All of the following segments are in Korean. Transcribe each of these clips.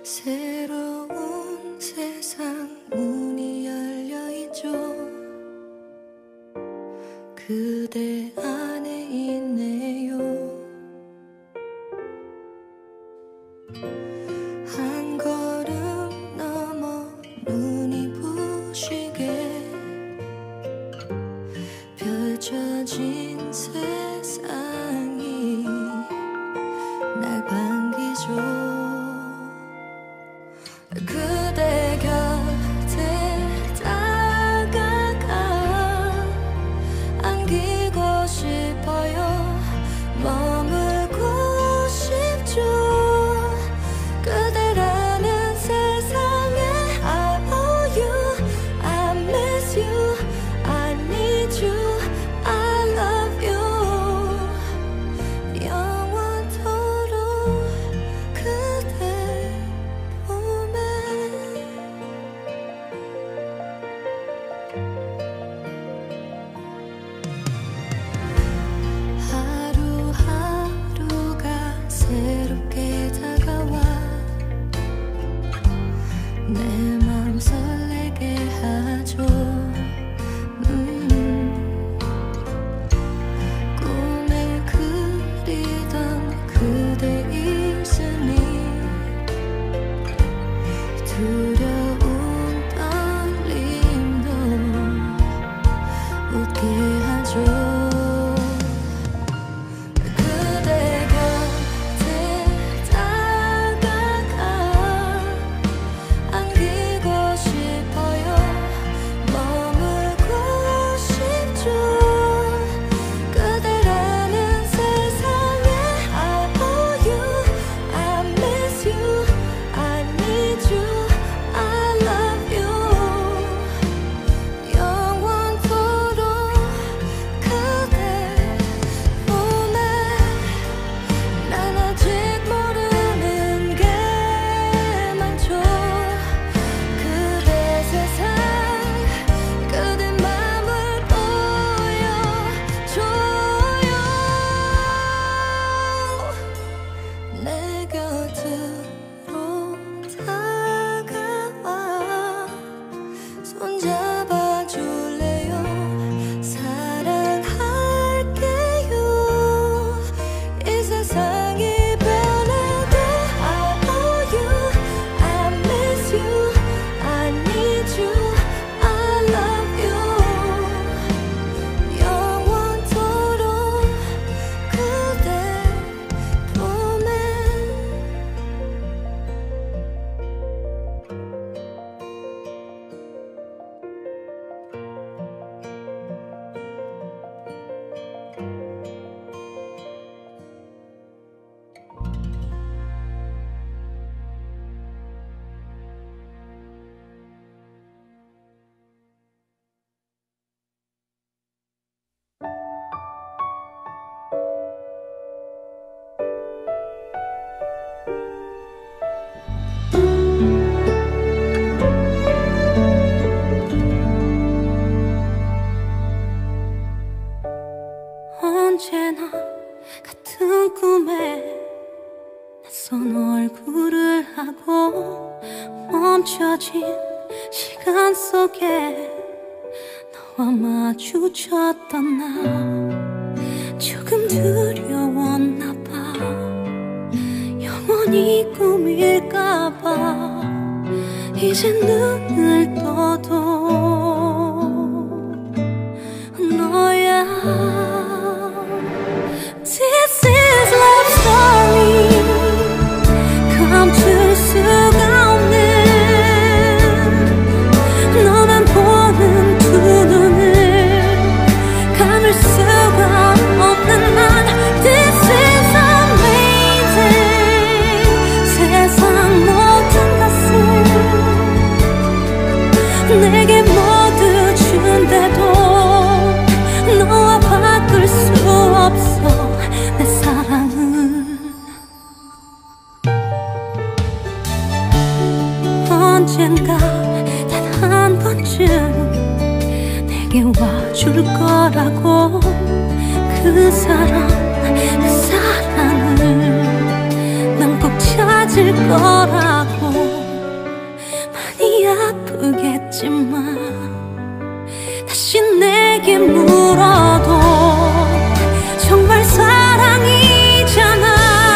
새로운 세상 문이 열려있죠. 그대 안에 있네요. 한 걸음 넘어 눈이 부시게 펼쳐진 세상이 날 반기죠. 그대 곁에 다가가 안기고 싶어요. 머물고 싶죠. 그대라는 세상에 I owe you, I miss you, I need you, I love you. 영원토록 그대 품에. 하루하루가 새롭게 다가와 내 맘 설레게 하죠. 꿈에 그리던 그대 있으니 두려운 떨림도 웃게 하죠. 그대 곁에 다가가 안기고 싶어요. 머물고 싶죠. 그대라는 세상에 I owe you, I miss you, I need you, I love you. 영원토록 그대 품에. 난 아직 모르는 게 많죠. 그대 세상 그대 맘을 보여줘요. 내 곁으로 다가와 손잡아 줄래요. 사랑할게요. 이 세상이 변해도 I owe you, I miss you, I need you, I love you. 영원토록 그대 품에. 언제나 같은 꿈에 낯선 얼굴을 하고 멈춰진 시간 속에 너와 마주쳤던 나 조금 두려웠나 봐. 영원히 꿈일까 봐 이제 눈을 떠도 너야. This is love story. 감출 수가 없는 너만 보는 두 눈을 감을 수가 없는 난. This is amazing. 세상 모든 것을 내게 모두 준대도 너와 바꿀 수 없어 내 사랑은. 언젠가 단 한 번쯤 내게 와줄 거라고. 그 사랑을 난 꼭 찾을 거라고. 아프겠지만 다시 내게 물어도 정말 사랑이잖아.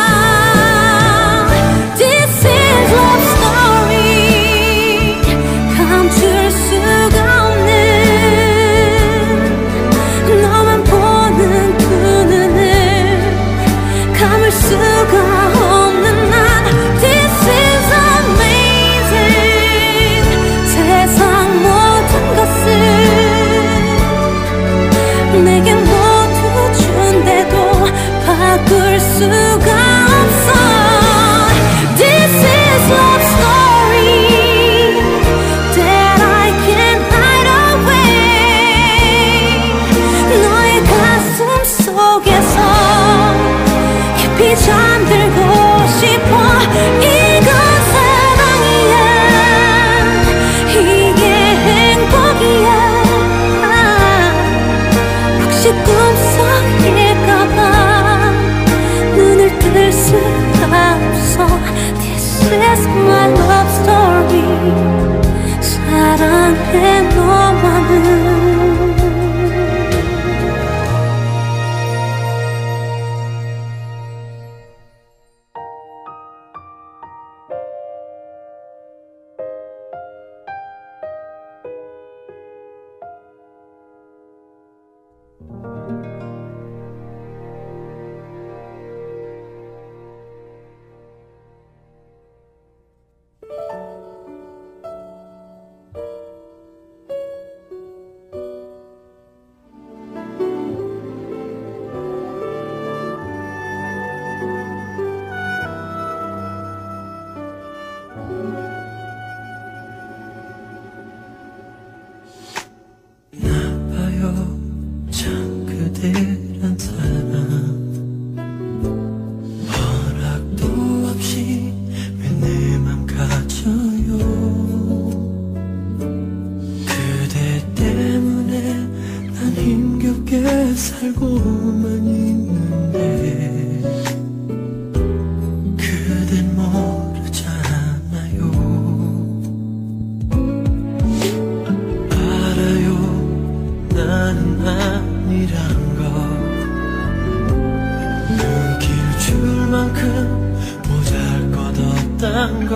This is love story. 감출 수가 없는 너만 보는 두 눈을 감을 수가 없는 난. This is amazing. 세상 모든 것을 내게 모두 준대도 바꿀 수가 없어. This is love story that I can't hide away. 너의 가슴 속에서 깊이 잠들고 싶어. 이건 사랑이야. 이게 행복이야. 혹시 꿈속일까봐 눈을 뜰 수가 없어. This is my love story. 사랑해 너만을. 그대란 사람 허락도 없이 왜 내 맘 가져요. 그대 때문에 난 힘겹게 살고만 있는데 그댄 모르잖아요. 알아요. 나는 아니란 거 눈길 줄 만큼 보잘것없단 거.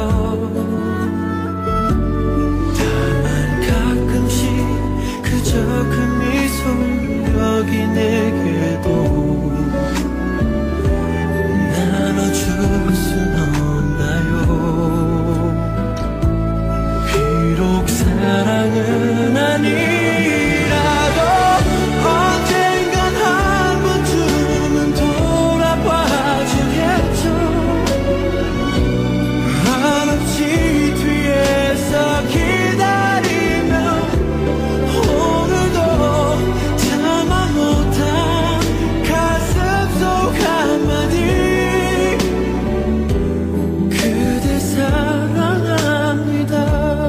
다만 가끔씩 그저 그 미소 여기 내게도 나눠줄 순 없나요. 비록 사랑은 아니라도 언젠간 한 번쯤은 돌아봐 주겠죠. 한없이 뒤에서 기다리며 오늘도 참아 못한 가슴 속 한마디. 그대 사랑합니다.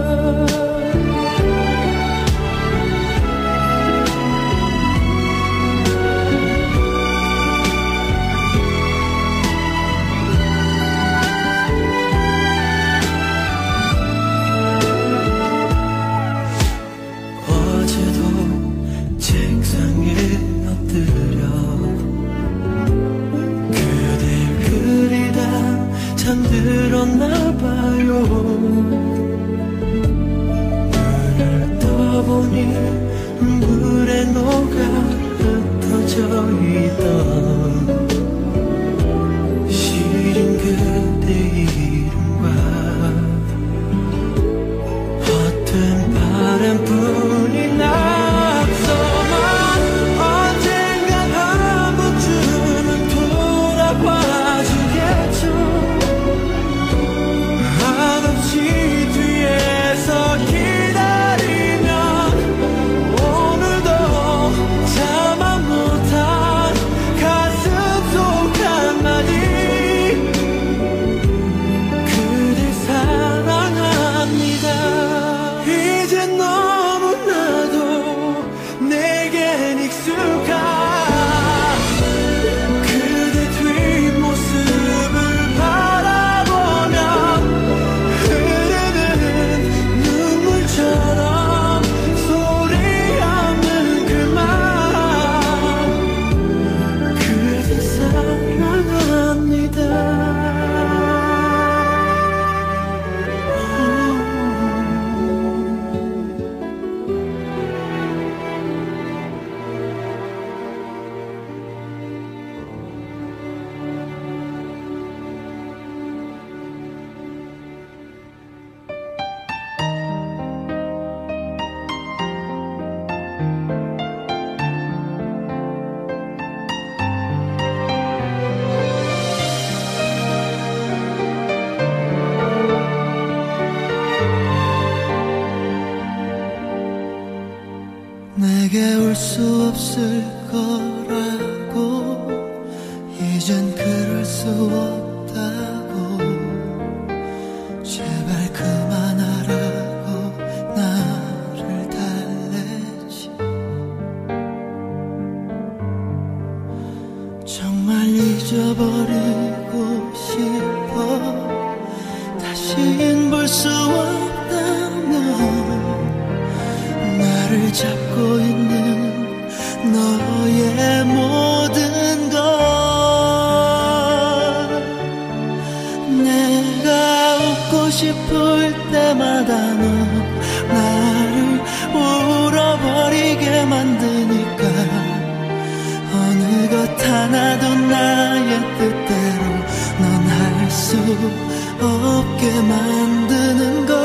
어제도 책상에 엎드려 그댈 그리다 잠들었나 봐요. 눈을 떠보니 물에 녹아 흩어져 있던 시린 그대 이름과 허튼 바람뿐이 앞서만 언젠간 한 번쯤은 돌아봐 주겠죠. 한없이 뒤에서 기다리면 오늘도 참아 못한 가슴 속 한마디. 볼 수 없을 거라고 이젠 그럴 수 없다고 제발 그만하라고 나를 달래지 정말 잊어버리고 싶어 다신 볼 수 없다면 나를 잡고 있는 너의 모든 것 내가 웃고 싶을 때마다 너 나를 울어버리게 만드니까 어느 것 하나도 나의 뜻대로 넌 할 수 없게 만드는 걸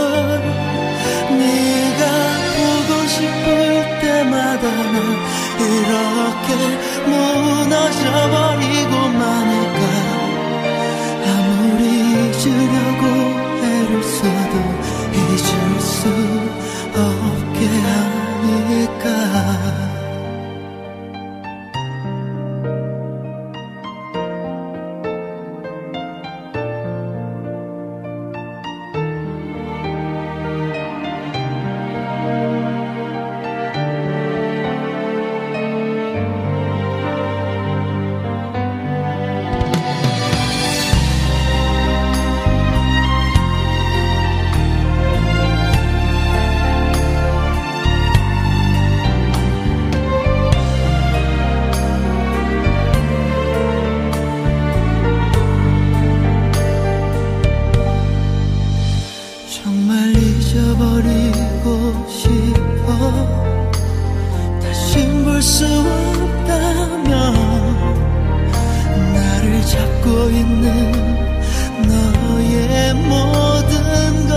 네가 보고 싶을 때마다 난 이렇게 무너져버리고 마니까 아무리 잊으려고 애를 써도 잊을 수 없게 하니까 잊어버리고 싶어 다신 볼 수 없다면 나를 잡고 있는 너의 모든 것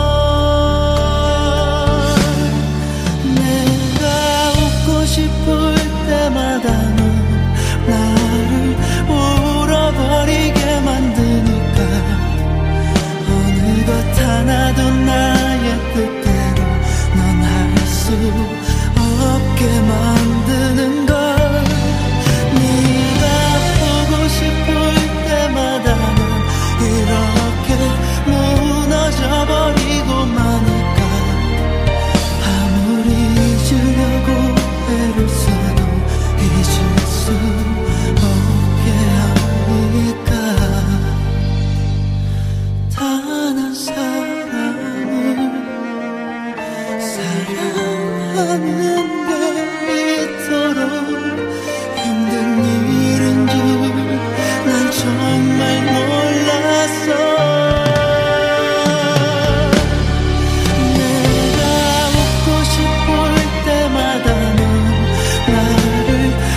내가 웃고 싶을 때마다 넌 나를 울어버리게 만드니까 어느 것 하나도 나의 뜻대로 넌 할 수 없게 만드는 걸 네가 보고 싶을 때마다 난 이렇게 무너져버리고 마니까 아무리 잊으려고 애를 써도 잊을 수 없게 하니까 단 한 사람을 사랑하는 게 이토록 힘든 일인 줄 난 정말 몰랐어 내가 웃고 싶을 때마다 넌 나를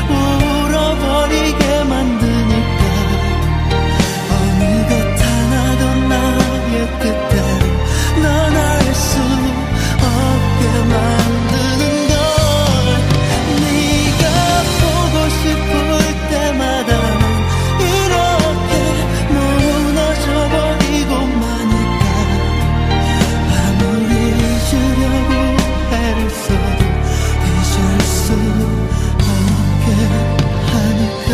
울어버리게 만드니까 어느 것 하나도 나의 뜻대로 넌 알 수 없게 만드는 걸 네가 보고 싶을 때마다 난 이렇게 무너져버리고 마니까 아무리 잊으려고 애를 써도 잊을 수 없게 하니까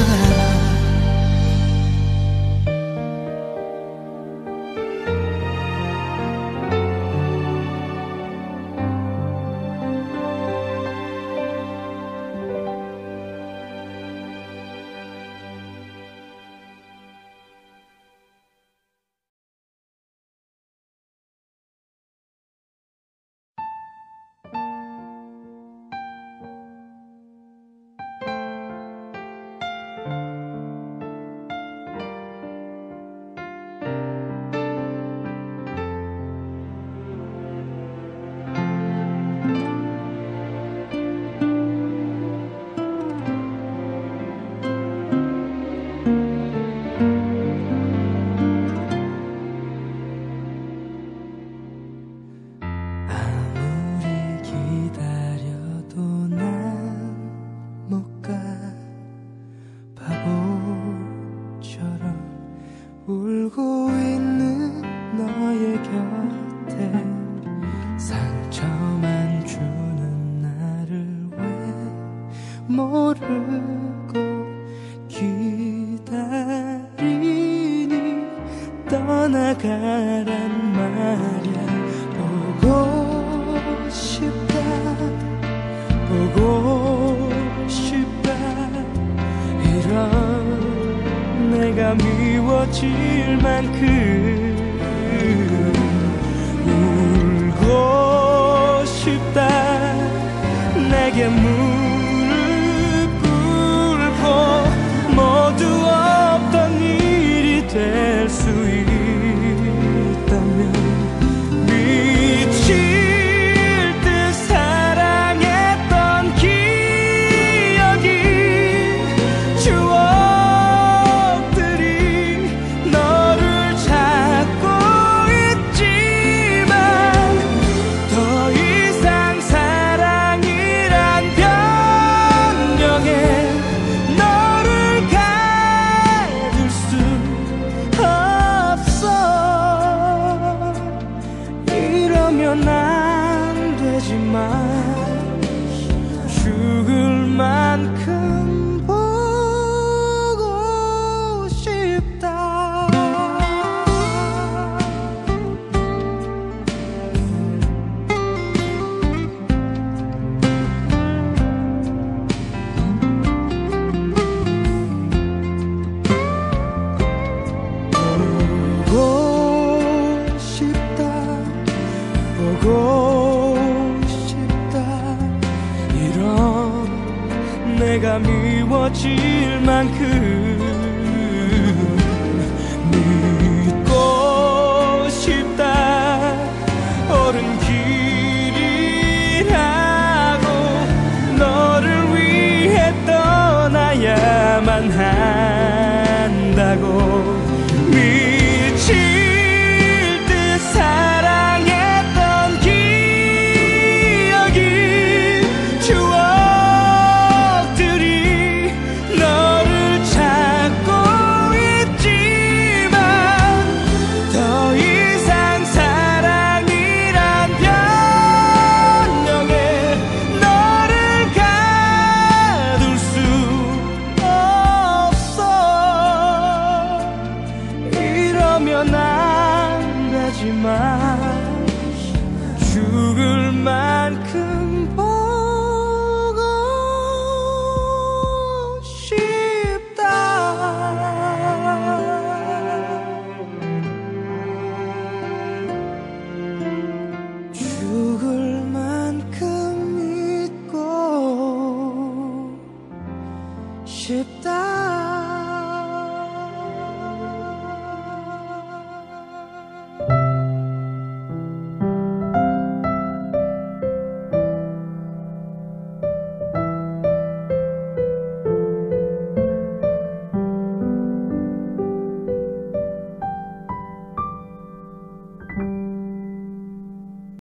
거란 말야. 보고 싶다 보고 싶다 이런 내가 미워질 만큼 울고 싶다. 내게 무릎 꿇고 모두 없던 일이 될 수 있다면 미칠 듯 사랑했던 기억이 추억들이 너를 찾고 있지만 더 이상 사랑이란 변명에 너를 가둘 수 없어. 이러면 안 되지만 죽을 만큼 보고 싶다. 보고 싶다 보고 싶다 이런 내가 미워질 만큼 믿고 싶다. 옳은 길이라고 너를 위해 떠나야만 한다고. 미칠 듯 사랑했던 기억이 추억들이 너를 찾고 있지만 더 이상 사랑이란 변명에 너를 가둘 수 없어. 이러면 안 되지만 죽을 만큼 보고 싶다. 죽을 만큼 믿고 싶다.